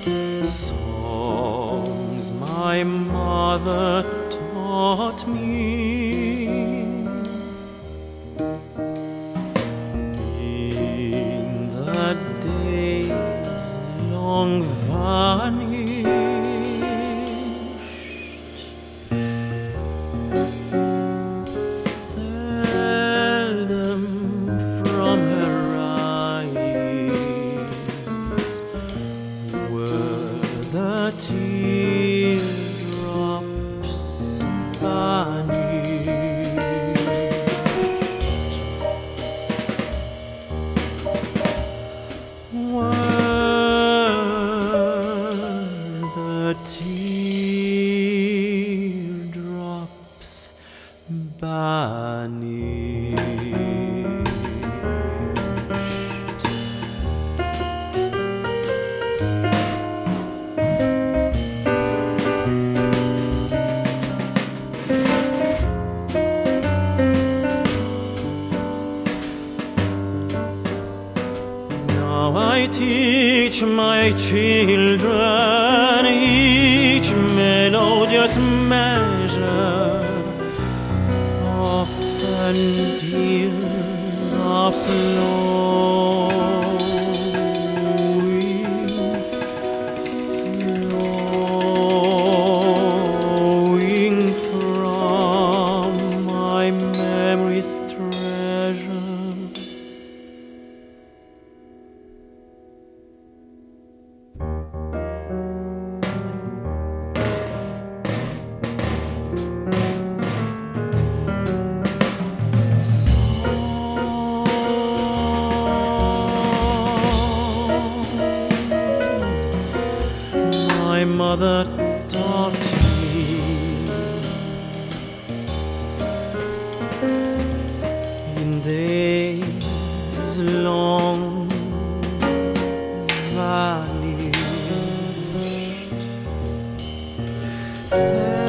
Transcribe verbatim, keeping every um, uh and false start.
Songs my mother taught me in the days long vanished, seldom from her eyes were the teardrops banished. Were the teardrops banished. Now I teach my children each melodious measure, often tears are flowing, flowing from my memory's treasure. My mother taught me in days long vanished.